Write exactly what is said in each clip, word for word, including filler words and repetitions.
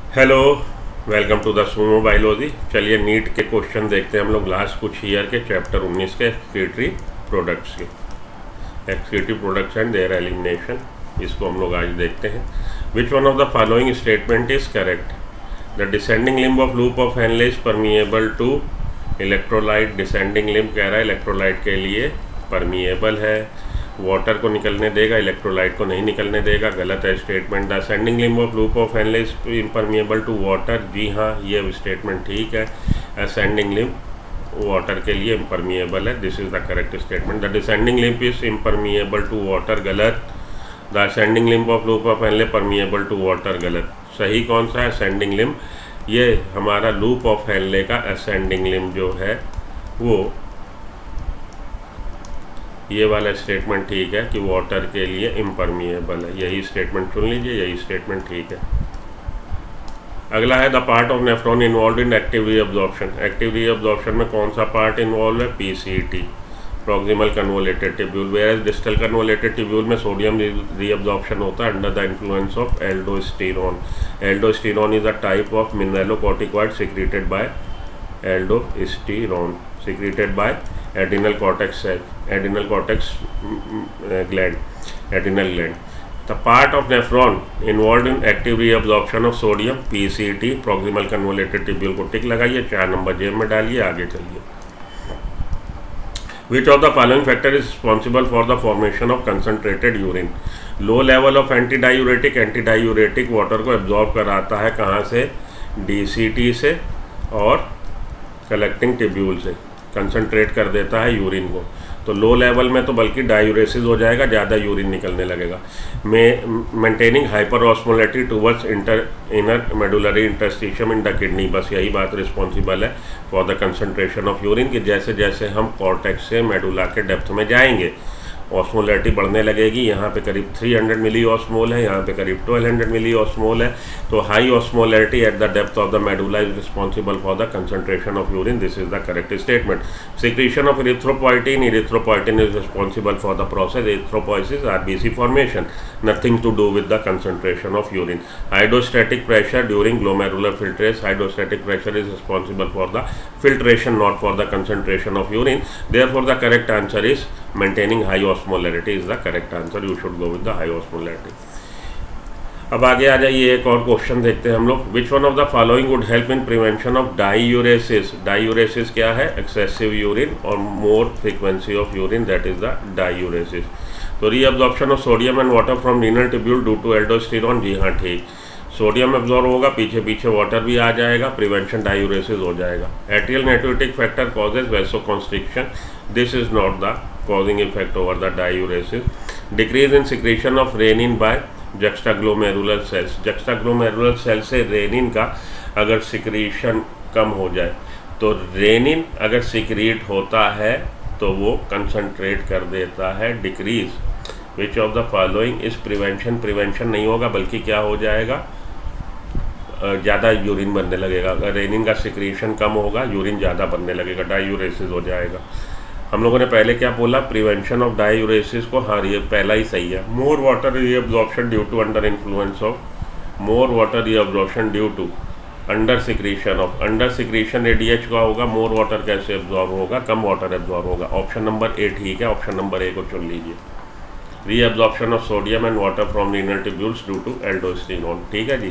Hello, welcome to the Sumo Biology. चलिए NEET के question देखते हैं हम लोग लास्ट कुछ ईयर के चैप्टर उन्नीस के एक्सक्रीटरी प्रोडक्ट्स के excretory products and their elimination. इसको हम लोग आज देखते हैं। Which one of the following statement is correct? The descending limb of loop of Henle is permeable to electrolyte. Descending limb कह रहा है इलेक्ट्रोलाइट के लिए परमिएबल है, वाटर को निकलने देगा, इलेक्ट्रोलाइट को नहीं निकलने देगा। गलत है statement. The ascending limb of loop of Henle is impermeable to water. जी हाँ, ये स्टेटमेंट ठीक है। असेंडिंग लिम्ब वाटर के लिए इम्परमिएबल है। This is the correct statement. The descending limb is impermeable to water. गलत। The ascending limb of loop of Henle permeable to water. गलत। सही कौन सा है? Ascending limb. ये हमारा लूप ऑफ हेनले का असेंडिंग लिम्ब जो है वो ये वाला स्टेटमेंट ठीक है कि वाटर के लिए इम्परमिएबल है। यही स्टेटमेंट चुन लीजिए, यही स्टेटमेंट ठीक है। अगला है the part of nephron involve in active reabsorption. Active reabsorption में कौन सा पार्ट इन्वॉल्व है? PCT, proximal convoluted tubule. Where distal convoluted tubule में सोडियम रीअब्जॉर्प्शन होता है under the influence of aldosterone. Aldosterone is a type of mineralocorticoid secreted by aldosterone secreted by adrenal cortex adrenal cortex gland adrenal gland. The part of nephron involve in active reabsorption of sodium PCT, proximal convoluted tubule को tick लगाइए, चार number जेब में डालिए, आगे चलिए। Which of the following factor is responsible for the formation of concentrated urine? Low level of anti diuretic anti diuretic water को absorb कराता है कहाँ से? डीसीटी से और कलेक्टिंग ट्यूब्यूल से कंसंट्रेट कर देता है यूरिन को। तो लो लेवल में तो बल्कि डायूरेसिस हो जाएगा, ज़्यादा यूरिन निकलने लगेगा। में maintaining hyper osmolarity towards inter inner medullary interstitium in the kidney. बस यही बात रिस्पॉन्सिबल है for the concentration of urine कि जैसे जैसे हम कॉर्टेक्स से मेडुला के डेप्थ में जाएंगे ऑस्मोलैरिटी बढ़ने लगेगी। यहाँ पे करीब तीन सौ मिली ऑस्मोल है, यहाँ पे करीब बारह सौ मिली ऑस्मोल है। तो high osmolarity at the depth of the medulla is responsible for the concentration of urine. This is the correct statement. Secretion of erythropoietin erythropoietin is responsible for the process erythropoiesis RBC formation, nothing to do with the concentration of urine. Hydrostatic pressure during glomerular filtration, hydrostatic pressure is responsible for the filtration not for the concentration of urine. Therefore the correct answer is maintaining high osmolarity is the correct answer. You should go with the high osmolarity. अब आगे आ जाइए, एक और question देखते हैं हम लोग। Which one of the following would help in prevention of diuresis? Diuresis क्या है? एक्सेसिव यूरिन और more frequency of urine, that is the diuresis. तो reabsorption of sodium and water from renal tubule due to aldosterone. जी हाँ ठीक, sodium absorb होगा, पीछे पीछे वाटर भी आ जाएगा, प्रिवेंशन डायूरेसिस हो जाएगा। Atrial natriuretic factor causes vasoconstriction. This is not the causing effect over the diuresis. Decrease in secretion of renin by juxtaglomerular cells. Juxtaglomerular cell से रेनिन का अगर सिक्रीशन कम हो जाए तो रेनिन अगर सिक्रीट होता है तो वो कंसंट्रेट कर देता है decrease. Which of the following is prevention prevention नहीं होगा बल्कि क्या हो जाएगा? ज़्यादा यूरिन बनने लगेगा। अगर रेनिन का सिक्रीशन कम होगा यूरिन ज़्यादा बनने लगेगा, डायूरेसिस हो जाएगा। हम लोगों ने पहले क्या बोला? प्रिवेंशन ऑफ डायूरेसिस को, हाँ ये पहला ही सही है। More water reabsorption due to under influence of more water reabsorption due to under secretion of under secretion ADH का होगा। मोर वाटर कैसे एब्जॉर्ब होगा? कम वाटर एब्जॉर्ब होगा। ऑप्शन नंबर ए ठीक है, ऑप्शन नंबर ए को चुन लीजिए। Reabsorption of sodium and water from renal tubules due to aldosterone, ठीक है जी।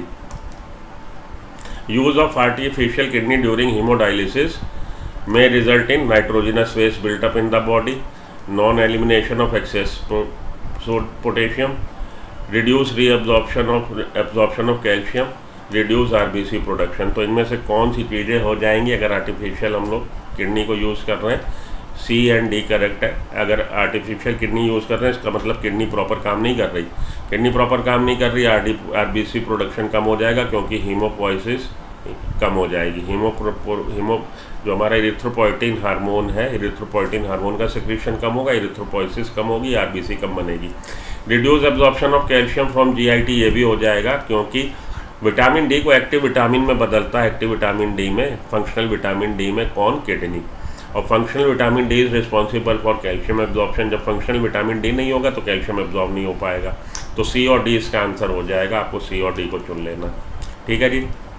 Use of artificial kidney during haemodialysis may result in nitrogenous waste built up in the body, non-elimination of excess potassium, reduce reabsorption of absorption of calcium, reduce RBC production. तो इनमें से कौन सी चीज़ें हो जाएंगी अगर आर्टिफिशियल हम लोग किडनी को यूज़ कर रहे हैं? सी एंड डी करेक्ट है। अगर आर्टिफिशियल किडनी यूज़ कर रहे हैं इसका मतलब किडनी प्रॉपर काम नहीं कर रही। किडनी प्रॉपर काम नहीं कर रही, आरबीसी प्रोडक्शन कम हो जाएगा क्योंकि हीमोपोइसिस कम हो जाएगी। हीमो हीमो जो हमारा इरिथ्रोपोइटिन हार्मोन है, इरिथ्रोपोइटिन हार्मोन का सिक्रीशन कम होगा, इरिथ्रोपोइसिस कम होगी, आरबीसी कम बनेगी। Reduce absorption of calcium from GIT, ये भी हो जाएगा क्योंकि विटामिन डी को एक्टिव विटामिन में बदलता है। एक्टिव विटामिन डी में, फंक्शनल विटामिन डी में कौन? किडनी। और functional vitamin D is responsible for calcium absorption. जब फंक्शनल विटामिन डी नहीं होगा तो कैल्शियम एब्जॉर्ब नहीं हो पाएगा। तो सी और डी इसका आंसर हो जाएगा, आपको सी और डी को चुन लेना। ठीक है जी।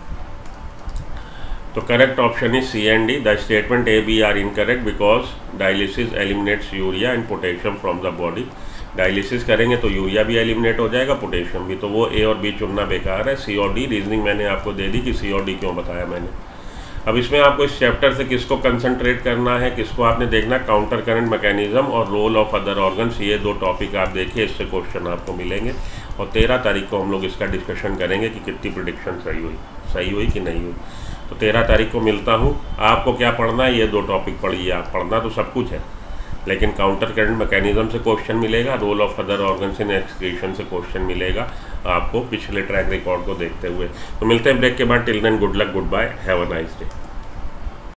तो correct option is C and D. The statement A B are incorrect because dialysis eliminates urea and potassium from the body. Dialysis करेंगे तो यूरिया भी एलिमिनेट हो जाएगा, पोटेशियम भी, तो वो ए और बी चुनना बेकार है। सी और डी रीजनिंग मैंने आपको दे दी कि सी और डी क्यों बताया मैंने। अब इसमें आपको इस चैप्टर से किसको कंसंट्रेट करना है, किसको आपने देखना, काउंटर करंट मैकेनिज्म और रोल ऑफ अदर ऑर्गन्स, ये दो टॉपिक आप देखिए, इससे क्वेश्चन आपको मिलेंगे। और तेरह तारीख को हम लोग इसका डिस्कशन करेंगे कि कितनी प्रिडिक्शन सही हुई सही हुई कि नहीं हुई। तो तेरह तारीख को मिलता हूँ। आपको क्या पढ़ना है, ये दो टॉपिक पढ़िए आप। पढ़ना तो सब कुछ है, लेकिन काउंटर करंट मैकेनिज्म से क्वेश्चन मिलेगा, role of other organs in excretion से क्वेश्चन मिलेगा आपको पिछले ट्रैक रिकॉर्ड को देखते हुए। तो मिलते हैं ब्रेक के बाद। Till then good luck, goodbye, have a nice day.